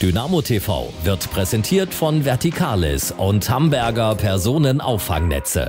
Dynamo TV wird präsentiert von Verticalis und Hamburger Personenauffangnetze.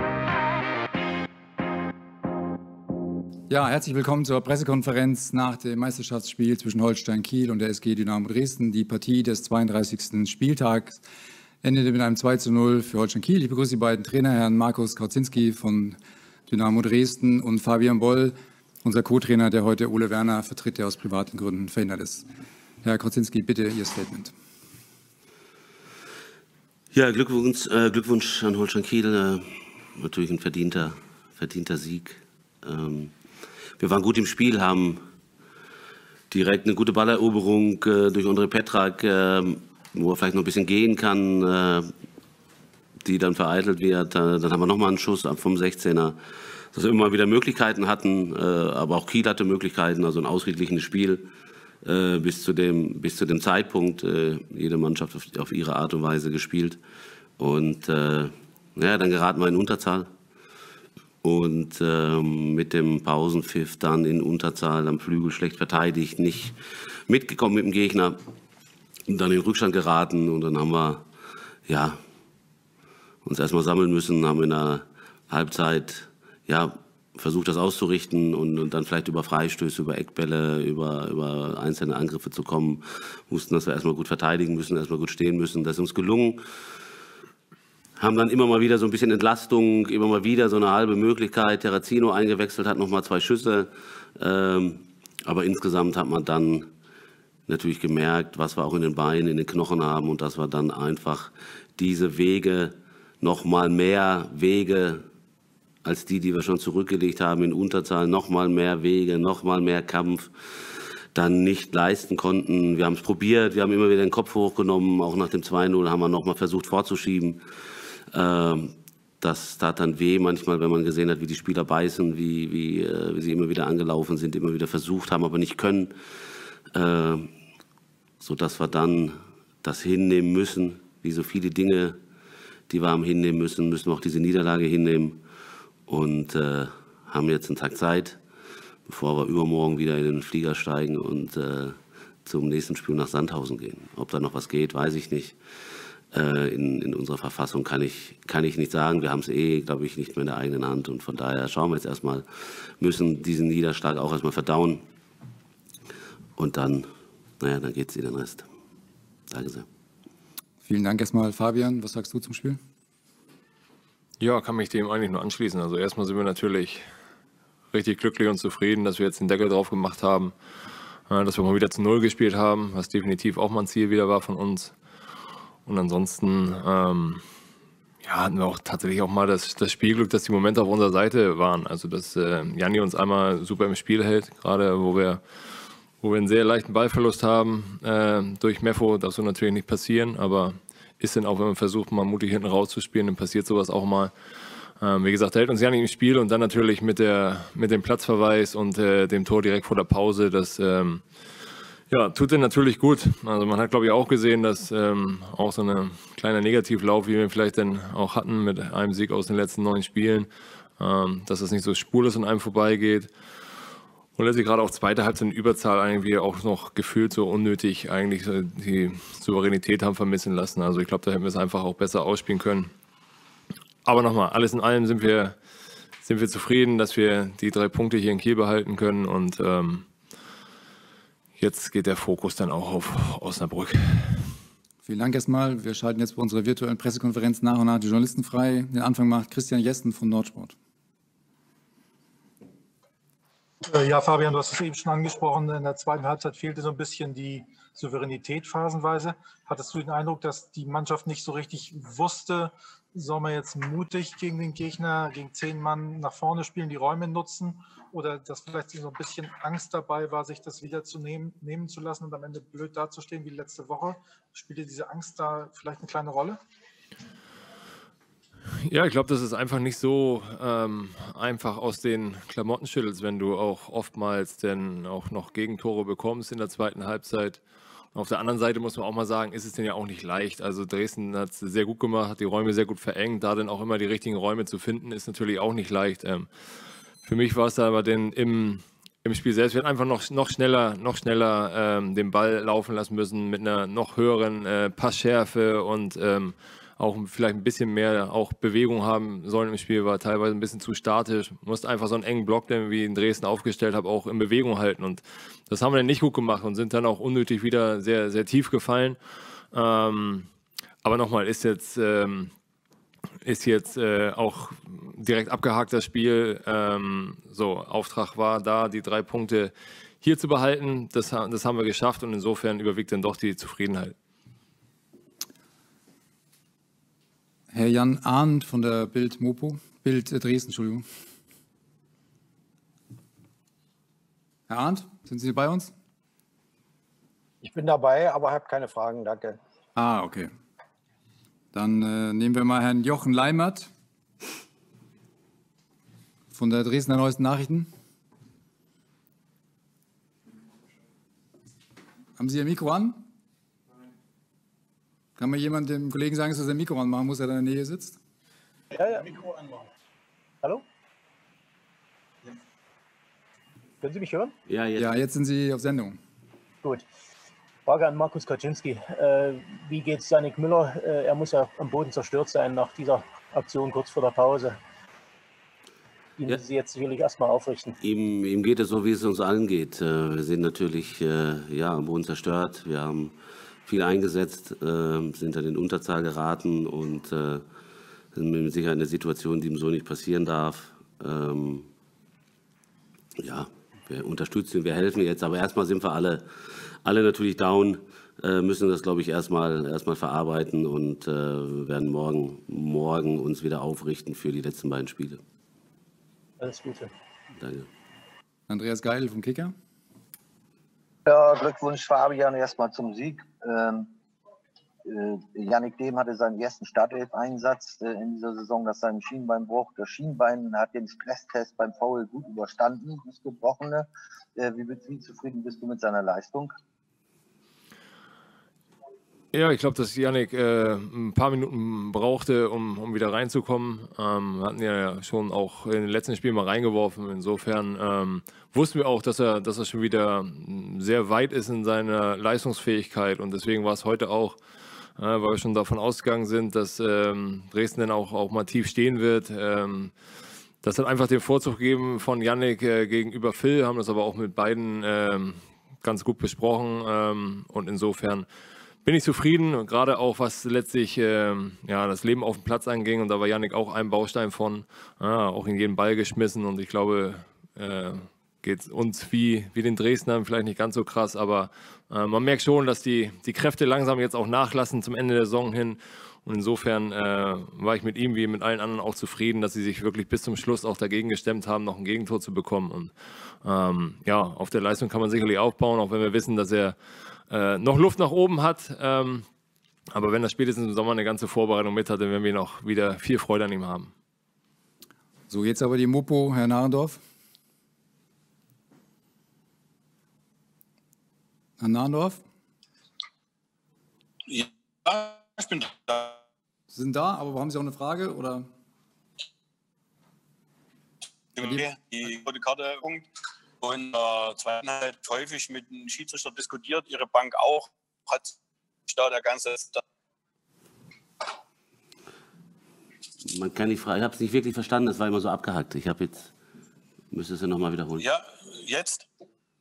Ja, herzlich willkommen zur Pressekonferenz nach dem Meisterschaftsspiel zwischen Holstein Kiel und der SG Dynamo Dresden. Die Partie des 32. Spieltags endete mit einem 2:0 für Holstein Kiel. Ich begrüße die beiden Trainer, Herrn Markus Kautzinski von Dynamo Dresden und Fabian Boll, unser Co-Trainer, der heute Ole Werner vertritt, der aus privaten Gründen verhindert ist. Herr Kautzinski, bitte Ihr Statement. Ja, Glückwunsch an Holstein Kiel. Natürlich ein verdienter Sieg. Wir waren gut im Spiel, haben direkt eine gute Balleroberung durch André Petrak, wo er vielleicht noch ein bisschen gehen kann, die dann vereitelt wird. Dann haben wir nochmal einen Schuss vom 16er, dass wir immer wieder Möglichkeiten hatten, aber auch Kiel hatte Möglichkeiten, also ein ausgeglichenes Spiel bis zu dem Zeitpunkt. Jede Mannschaft auf ihre Art und Weise gespielt. Und ja, dann geraten wir in Unterzahl. Und mit dem Pausenpfiff dann in Unterzahl am Flügel schlecht verteidigt, nicht mitgekommen mit dem Gegner und dann in Rückstand geraten. Und dann haben wir ja, uns erstmal sammeln müssen, haben in der Halbzeit ja, versucht, das auszurichten und dann vielleicht über Freistöße, über Eckbälle, über einzelne Angriffe zu kommen. Wussten, dass wir erstmal gut verteidigen müssen, erstmal gut stehen müssen. Das ist uns gelungen. Haben dann immer mal wieder so ein bisschen Entlastung, immer mal wieder so eine halbe Möglichkeit. Terrazino eingewechselt, hat nochmal 2 Schüsse. Aber insgesamt hat man dann natürlich gemerkt, was wir auch in den Beinen, in den Knochen haben und dass wir dann einfach diese Wege, nochmal mehr Wege als die wir schon zurückgelegt haben in Unterzahl, nochmal mehr Wege, nochmal mehr Kampf, dann nicht leisten konnten. Wir haben es probiert, wir haben immer wieder den Kopf hochgenommen, auch nach dem 2:0 haben wir nochmal versucht vorzuschieben. Das tat dann weh manchmal, wenn man gesehen hat, wie die Spieler beißen, wie sie immer wieder angelaufen sind, immer wieder versucht haben, aber nicht können. Sodass wir dann das hinnehmen müssen, wie so viele Dinge, die wir haben hinnehmen müssen wir auch diese Niederlage hinnehmen. Und haben jetzt einen Tag Zeit, bevor wir übermorgen wieder in den Flieger steigen und zum nächsten Spiel nach Sandhausen gehen. Ob da noch was geht, weiß ich nicht. In unserer Verfassung kann ich nicht sagen. Wir haben es glaube ich, nicht mehr in der eigenen Hand. Und von daher schauen wir jetzt erstmal, müssen diesen Niederschlag auch erstmal verdauen. Und dann, naja, dann geht es in den Rest. Danke sehr. Vielen Dank erstmal, Fabian. Was sagst du zum Spiel? Ja, kann mich dem eigentlich nur anschließen. Also erstmal sind wir natürlich richtig glücklich und zufrieden, dass wir jetzt den Deckel drauf gemacht haben, dass wir mal wieder zu 0 gespielt haben, was definitiv auch mal ein Ziel wieder war von uns. Und ansonsten ja, hatten wir auch tatsächlich auch mal das Spielglück, dass die Momente auf unserer Seite waren. Also dass Janni uns einmal super im Spiel hält, gerade wo wir einen sehr leichten Ballverlust haben durch Meffo. Das soll natürlich nicht passieren, aber ist denn auch, wenn man versucht, mal mutig hinten rauszuspielen, dann passiert sowas auch mal. Wie gesagt, er hält uns ja nicht im Spiel und dann natürlich mit dem Platzverweis und dem Tor direkt vor der Pause, das ja, tut denn natürlich gut. Also man hat, glaube ich, auch gesehen, dass auch so ein kleiner Negativlauf, wie wir vielleicht dann auch hatten mit einem Sieg aus den letzten 9 Spielen, dass das nicht so spurlos an einem vorbeigeht. Und letztlich gerade auch zweite Halbzeit in Überzahl irgendwie auch noch gefühlt so unnötig eigentlich die Souveränität haben vermissen lassen. Also ich glaube, da hätten wir es einfach auch besser ausspielen können. Aber nochmal, alles in allem sind wir zufrieden, dass wir die 3 Punkte hier in Kiel behalten können. Und jetzt geht der Fokus dann auch auf Osnabrück. Vielen Dank erstmal. Wir schalten jetzt bei unserer virtuellen Pressekonferenz nach und nach die Journalisten frei. Den Anfang macht Christian Jesten von Nordsport. Ja, Fabian, du hast es eben schon angesprochen, in der zweiten Halbzeit fehlte so ein bisschen die Souveränität phasenweise. Hattest du den Eindruck, dass die Mannschaft nicht so richtig wusste, soll man jetzt mutig gegen den Gegner, gegen 10 Mann nach vorne spielen, die Räume nutzen, oder dass vielleicht so ein bisschen Angst dabei war, sich das wieder nehmen zu lassen und am Ende blöd dazustehen wie letzte Woche? Spielte diese Angst da vielleicht eine kleine Rolle? Ja, ich glaube, das ist einfach nicht so einfach aus den Klamotten schüttelst, wenn du auch oftmals dann auch noch Gegentore bekommst in der zweiten Halbzeit. Und auf der anderen Seite muss man auch mal sagen, ist es denn ja auch nicht leicht. Also Dresden hat es sehr gut gemacht, hat die Räume sehr gut verengt. Da dann auch immer die richtigen Räume zu finden, ist natürlich auch nicht leicht. Für mich war es aber dann im im Spiel selbst. Wir hätten einfach noch schneller den Ball laufen lassen müssen mit einer noch höheren Passschärfe und auch vielleicht ein bisschen mehr auch Bewegung haben sollen im Spiel, war teilweise ein bisschen zu statisch. Musste einfach so einen engen Block, den wir in Dresden aufgestellt haben, auch in Bewegung halten. Und das haben wir dann nicht gut gemacht und sind dann auch unnötig wieder sehr, sehr tief gefallen. Aber nochmal, ist jetzt auch direkt abgehakt das Spiel. Auftrag war da, die 3 Punkte hier zu behalten. Das haben wir geschafft und insofern überwiegt dann doch die Zufriedenheit. Herr Jan Arndt von der Bild Dresden, Entschuldigung. Herr Arndt, sind Sie bei uns? Ich bin dabei, aber habe keine Fragen, danke. Ah, okay. Dann nehmen wir mal Herrn Jochen Leimert von der Dresdner Neuesten Nachrichten. Haben Sie Ihr Mikro an? Kann mir jemand dem Kollegen sagen, dass er sein Mikro anmachen muss, der da in der Nähe sitzt? Ja. Mikro anmachen. Hallo? Ja. Können Sie mich hören? Ja, jetzt. Ja, jetzt sind Sie auf Sendung. Gut. Frage an Markus Kaczynski. Wie geht es Yannick Müller? Er muss ja am Boden zerstört sein nach dieser Aktion kurz vor der Pause. Ihn müssen Sie jetzt sicherlich erstmal aufrichten. Ihm geht es so, wie es uns allen geht. Wir sind natürlich am Boden zerstört. Wir haben viel eingesetzt, sind dann in Unterzahl geraten und sind mit Sicherheit in einer Situation, die ihm so nicht passieren darf. Wir unterstützen, wir helfen jetzt, aber erstmal sind wir alle natürlich down, müssen das, glaube ich, erstmal verarbeiten und werden morgen uns wieder aufrichten für die letzten beiden Spiele. Alles Gute. Danke. Andreas Geil vom Kicker. Ja, Glückwunsch Fabian erstmal zum Sieg. Yannick Dehm hatte seinen ersten Startelf-Einsatz in dieser Saison nach seinem Schienbeinbruch. Das Schienbein hat den Stresstest beim Foul gut überstanden, das Gebrochene. Wie zufrieden bist du mit seiner Leistung? Ja, ich glaube, dass Yannick ein paar Minuten brauchte, um wieder reinzukommen. Wir hatten ja schon auch in den letzten Spielen mal reingeworfen. Insofern wussten wir auch, dass er schon wieder sehr weit ist in seiner Leistungsfähigkeit. Und deswegen war es heute auch, weil wir schon davon ausgegangen sind, dass Dresden dann auch mal tief stehen wird. Das hat einfach den Vorzug gegeben von Yannick gegenüber Phil, haben das aber auch mit beiden ganz gut besprochen. Und insofern bin ich zufrieden, gerade auch was letztlich das Leben auf dem Platz anging. Und da war Yannick auch ein Baustein von, auch in jeden Ball geschmissen. Und ich glaube, geht es uns wie den Dresdnern vielleicht nicht ganz so krass. Aber man merkt schon, dass die Kräfte langsam jetzt auch nachlassen zum Ende der Saison hin. Und insofern war ich mit ihm wie mit allen anderen auch zufrieden, dass sie sich wirklich bis zum Schluss auch dagegen gestemmt haben, noch ein Gegentor zu bekommen. Und auf der Leistung kann man sicherlich aufbauen, auch wenn wir wissen, dass er noch Luft nach oben hat, aber wenn er spätestens im Sommer eine ganze Vorbereitung mit hat, dann werden wir noch wieder viel Freude an ihm haben. So, jetzt aber die Mopo, Herr Nahrendorf. Herr Nahrendorf? Ja, ich bin da. Sie sind da, aber haben Sie auch eine Frage? Oder? Die rote Karte und in der zweiten Halbzeit häufig mit dem Schiedsrichter diskutiert, Ihre Bank auch. Hat sich da der ganze... Man kann nicht fragen, ich habe es nicht wirklich verstanden, das war immer so abgehackt. Müsste es ja nochmal wiederholen. Ja, jetzt?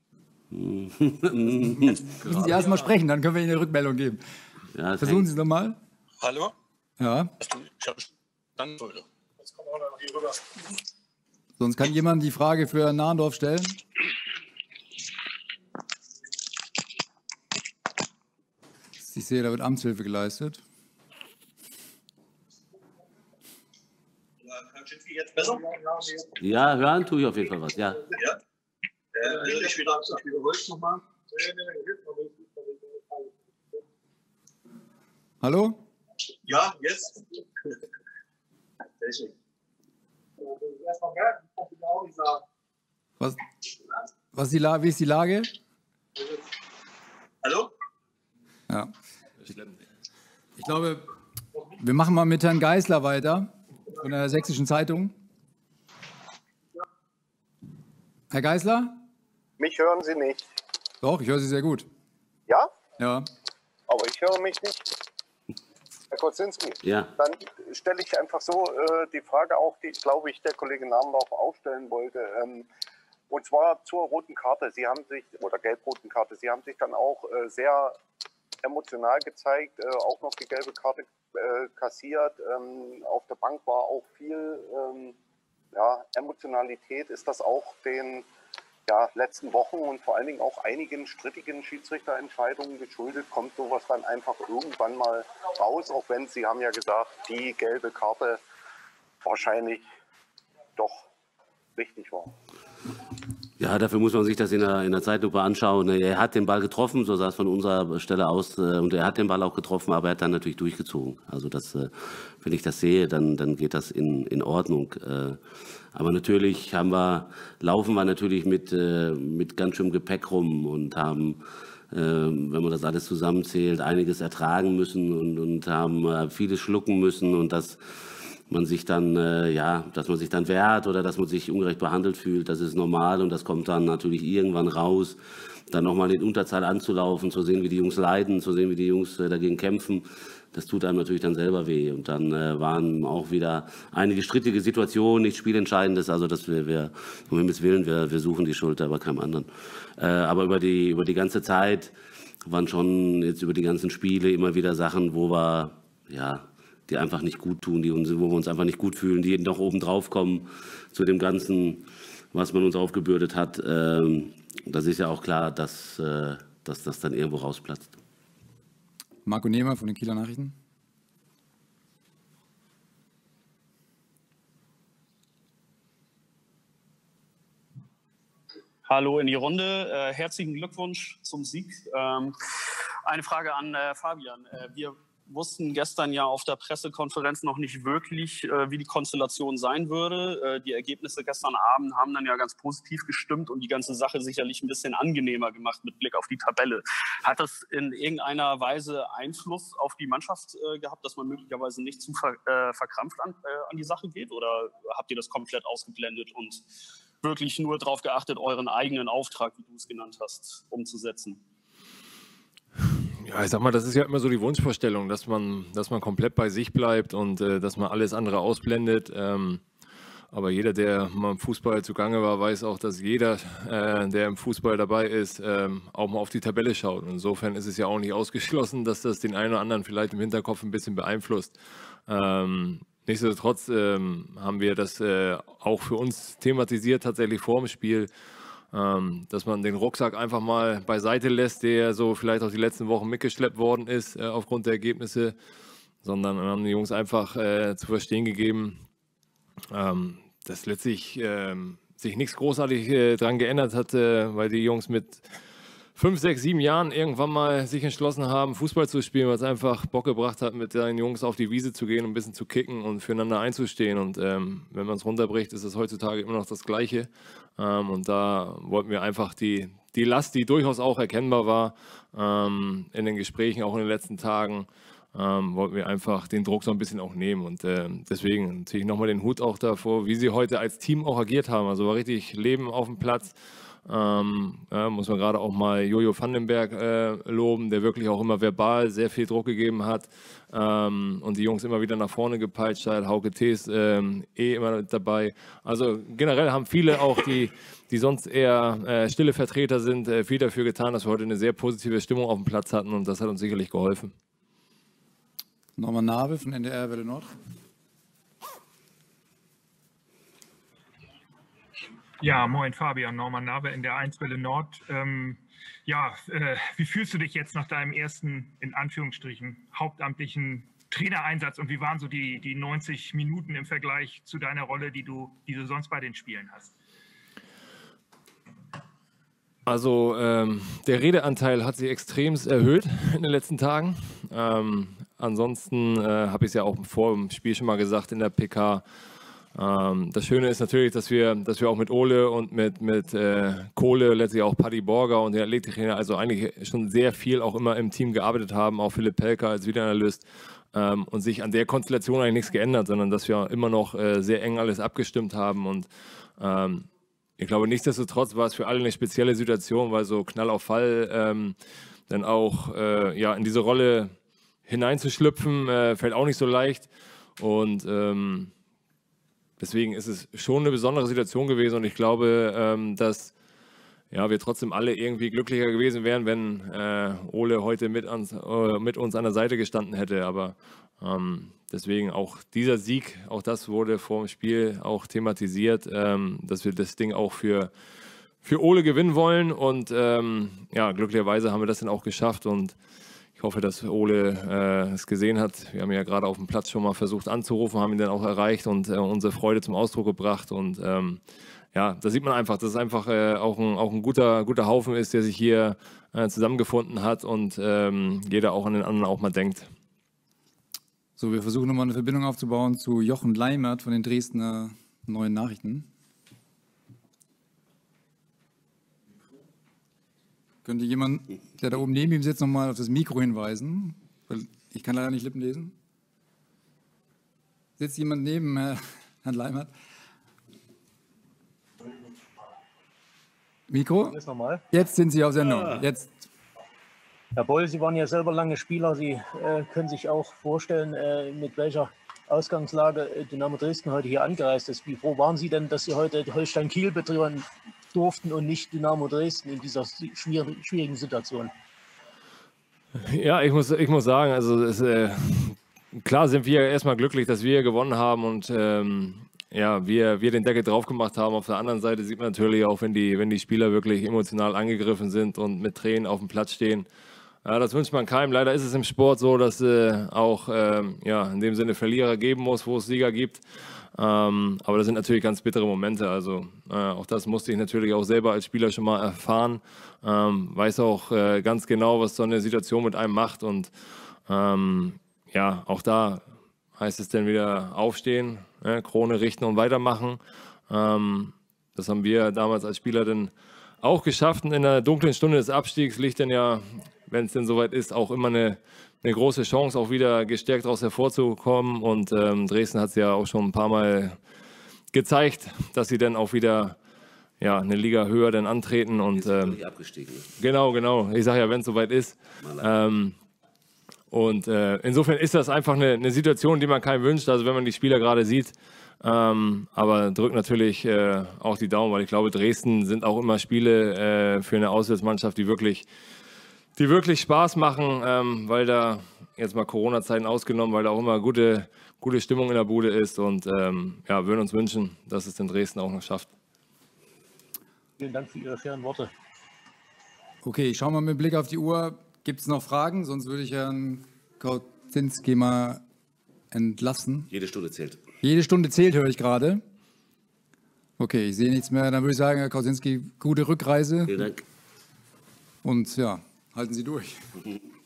Müssen Sie erst mal sprechen, dann können wir Ihnen eine Rückmeldung geben. Ja, versuchen Sie es nochmal. Hallo? Ja. Ich habe dann jetzt kommen wir noch hier rüber. Sonst kann jemand die Frage für Herrn Nahrendorf stellen. Ich sehe, da wird Amtshilfe geleistet. Jetzt besser? Ja, hören tue ich auf jeden Fall was, ja. Ich wiederhole es nochmal. Hallo? Ja, jetzt. Wie ist die Lage? Hallo? Ja. Ich glaube, wir machen mal mit Herrn Geisler weiter von der Sächsischen Zeitung. Herr Geisler? Mich hören Sie nicht. Doch, ich höre Sie sehr gut. Ja? Ja. Aber ich höre mich nicht. Herr Kocinski, Ja. dann stelle ich einfach so die Frage auch, die, glaube ich, der Kollege Namenbach auch stellen wollte. Und zwar zur roten Karte. Sie haben sich, oder gelb-roten Karte, Sie haben sich dann auch sehr emotional gezeigt, auch noch die gelbe Karte kassiert. Auf der Bank war auch viel Emotionalität. Ist das auch den letzten Wochen und vor allen Dingen auch einigen strittigen Schiedsrichterentscheidungen geschuldet? Kommt sowas dann einfach irgendwann mal raus, auch wenn Sie haben ja gesagt, die gelbe Karte wahrscheinlich doch richtig war? Ja, dafür muss man sich das in der Zeitlupe anschauen. Er hat den Ball getroffen, so sah es von unserer Stelle aus, und er hat den Ball auch getroffen, aber er hat dann natürlich durchgezogen. Also das, wenn ich das sehe, dann geht das in Ordnung. Aber natürlich laufen wir natürlich mit ganz schön Gepäck rum und haben, wenn man das alles zusammenzählt, einiges ertragen müssen und haben vieles schlucken müssen, und dass man sich dann wehrt oder dass man sich ungerecht behandelt fühlt, das ist normal, und das kommt dann natürlich irgendwann raus. Dann nochmal in Unterzahl anzulaufen, zu sehen, wie die Jungs leiden, zu sehen, wie die Jungs dagegen kämpfen, das tut einem natürlich dann selber weh. Und dann waren auch wieder einige strittige Situationen, nichts Spielentscheidendes, also dass wir um Himmels Willen, wir suchen die Schuld, aber keinem anderen. Aber über die ganze Zeit waren schon jetzt über die ganzen Spiele immer wieder Sachen, wo wir, die einfach nicht gut tun, wo wir uns einfach nicht gut fühlen, die noch oben drauf kommen zu dem Ganzen, was man uns aufgebürdet hat. Das ist ja auch klar, dass das dann irgendwo rausplatzt. Marco Nehmer von den Kieler Nachrichten. Hallo in die Runde. Herzlichen Glückwunsch zum Sieg. Eine Frage an Fabian. Wir wussten gestern ja auf der Pressekonferenz noch nicht wirklich, wie die Konstellation sein würde. Die Ergebnisse gestern Abend haben dann ja ganz positiv gestimmt und die ganze Sache sicherlich ein bisschen angenehmer gemacht mit Blick auf die Tabelle. Hat das in irgendeiner Weise Einfluss auf die Mannschaft gehabt, dass man möglicherweise nicht zu verkrampft an die Sache geht? Oder habt ihr das komplett ausgeblendet und wirklich nur darauf geachtet, euren eigenen Auftrag, wie du es genannt hast, umzusetzen? Ja, ich sag mal, das ist ja immer so die Wunschvorstellung, dass man komplett bei sich bleibt und dass man alles andere ausblendet. Aber jeder, der mal im Fußball zugange war, weiß auch, dass jeder, der im Fußball dabei ist, auch mal auf die Tabelle schaut. Und insofern ist es ja auch nicht ausgeschlossen, dass das den einen oder anderen vielleicht im Hinterkopf ein bisschen beeinflusst. Nichtsdestotrotz haben wir das auch für uns thematisiert, tatsächlich vor dem Spiel, dass man den Rucksack einfach mal beiseite lässt, der so vielleicht auch die letzten Wochen mitgeschleppt worden ist aufgrund der Ergebnisse, sondern haben die Jungs einfach zu verstehen gegeben, dass letztlich sich nichts großartig dran geändert hat, weil die Jungs mit 5, 6, 7 Jahren irgendwann mal sich entschlossen haben, Fußball zu spielen, weil es einfach Bock gebracht hat, mit seinen Jungs auf die Wiese zu gehen und ein bisschen zu kicken und füreinander einzustehen. Und wenn man es runterbricht, ist es heutzutage immer noch das Gleiche. Und da wollten wir einfach die Last, die durchaus auch erkennbar war in den Gesprächen, auch in den letzten Tagen, wollten wir einfach den Druck so ein bisschen auch nehmen. Und deswegen ziehe ich nochmal den Hut auch davor, wie sie heute als Team auch agiert haben. Also war richtig Leben auf dem Platz. Muss man gerade auch mal Jojo Vandenberg loben, der wirklich auch immer verbal sehr viel Druck gegeben hat und die Jungs immer wieder nach vorne gepeitscht hat. Hauke Thees immer mit dabei. Also generell haben viele auch, die sonst eher stille Vertreter sind, viel dafür getan, dass wir heute eine sehr positive Stimmung auf dem Platz hatten, und das hat uns sicherlich geholfen. Norman Nabe von NDR Welle Nord. Ja, moin Fabian, Norman Nabe in der 1 Welle Nord. Wie fühlst du dich jetzt nach deinem ersten, in Anführungsstrichen, hauptamtlichen Trainereinsatz, und wie waren so die 90 Minuten im Vergleich zu deiner Rolle, die du sonst bei den Spielen hast? Also der Redeanteil hat sich extremst erhöht in den letzten Tagen. Ansonsten habe ich es ja auch vor dem Spiel schon mal gesagt in der PK. Das Schöne ist natürlich, dass wir auch mit Ole und mit Kohle, letztlich auch Paddy Borger und der Athletiktrainer, also eigentlich schon sehr viel auch immer im Team gearbeitet haben, auch Philipp Pelker als Videoanalyst, und sich an der Konstellation eigentlich nichts geändert, sondern dass wir immer noch sehr eng alles abgestimmt haben. Und ich glaube, nichtsdestotrotz war es für alle eine spezielle Situation, weil so Knall auf Fall dann auch ja, in diese Rolle hineinzuschlüpfen, fällt auch nicht so leicht. Und deswegen ist es schon eine besondere Situation gewesen. Und ich glaube, dass ja, wir trotzdem alle irgendwie glücklicher gewesen wären, wenn Ole heute mit uns an der Seite gestanden hätte. Aber deswegen auch dieser Sieg, auch das wurde vor dem Spiel auch thematisiert, dass wir das Ding auch für Ole gewinnen wollen. Und ja, glücklicherweise haben wir das dann auch geschafft. Und ich hoffe, dass Ole es gesehen hat. Wir haben ja gerade auf dem Platz schon mal versucht anzurufen, haben ihn dann auch erreicht und unsere Freude zum Ausdruck gebracht. Und ja, da sieht man einfach, dass es einfach auch ein guter Haufen ist, der sich hier zusammengefunden hat und jeder auch an den anderen auch mal denkt. So, wir versuchen nochmal eine Verbindung aufzubauen zu Jochen Leimert von den Dresdner Neuen Nachrichten. Könnte jemand, der da oben neben ihm sitzt, nochmal auf das Mikro hinweisen? Weil ich kann leider nicht Lippen lesen. Sitzt jemand neben Herrn Leimert? Mikro? Jetzt sind Sie auf Sendung. Jetzt. Herr Boll, Sie waren ja selber lange Spieler. Sie können sich auch vorstellen, mit welcher Ausgangslage Dynamo Dresden heute hier angereist ist. Wie froh waren Sie denn, dass Sie heute Holstein Kiel betreuen durften und nicht Dynamo Dresden in dieser schwierigen Situation? Ja, ich muss sagen, also klar sind wir erstmal glücklich, dass wir gewonnen haben und ja, wir den Deckel drauf gemacht haben. Auf der anderen Seite sieht man natürlich auch, wenn die Spieler wirklich emotional angegriffen sind und mit Tränen auf dem Platz stehen. Ja, das wünscht man keinem. Leider ist es im Sport so, dass auch ja, in dem Sinne Verlierer geben muss, wo es Sieger gibt. Aber das sind natürlich ganz bittere Momente. Also auch das musste ich natürlich auch selber als Spieler schon mal erfahren. Weiß auch ganz genau, was so eine Situation mit einem macht. Und ja, auch da heißt es dann wieder aufstehen, Krone richten und weitermachen. Das haben wir damals als Spieler dann auch geschafft. Und in der dunklen Stunde des Abstiegs liegt dann ja, wenn es denn soweit ist, auch immer eine große Chance, auch wieder gestärkt daraus hervorzukommen. Und Dresden hat es ja auch schon ein paar Mal gezeigt, dass sie dann auch wieder ja, eine Liga höher dann antreten. Und abgestiegen. Genau. Ich sage ja, wenn es soweit ist. Und insofern ist das einfach eine Situation, die man keinem wünscht, also wenn man die Spieler gerade sieht. Aber drückt natürlich auch die Daumen, weil ich glaube, Dresden sind auch immer Spiele für eine Auswärtsmannschaft, die wirklich Spaß machen, weil da jetzt mal Corona-Zeiten ausgenommen, weil da auch immer gute Stimmung in der Bude ist. Und ja, würden uns wünschen, dass es in Dresden auch noch schafft. Vielen Dank für Ihre fairen Worte. Okay, schauen wir mit Blick auf die Uhr. Gibt es noch Fragen? Sonst würde ich Herrn Kautzinski mal entlassen. Jede Stunde zählt. Jede Stunde zählt, höre ich gerade. Okay, ich sehe nichts mehr. Dann würde ich sagen, Herr Kautzinski, gute Rückreise. Vielen Dank. Und ja, halten Sie durch.